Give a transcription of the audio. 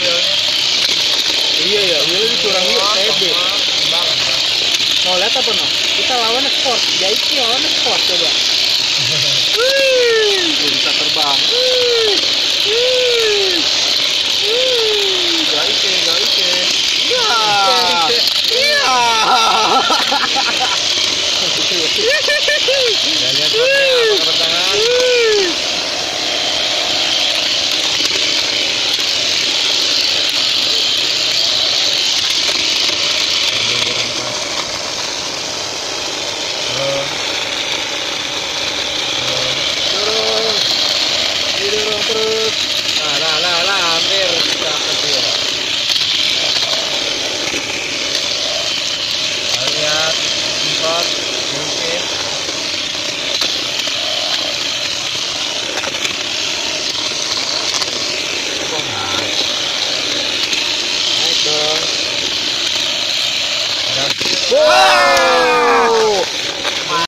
wheelnya. Iya ya, wheel curang yuk TB. Mau lihat apa no? Kita lawan sport, Jaiki lawan sport coba. Bisa terbang. Jaiki. Iya. Iya. Ya lihat apa ketentangan. Dorong terus. Lah, hampir dapat dia. Lihat, empat, sedikit. Naik dong. Wah!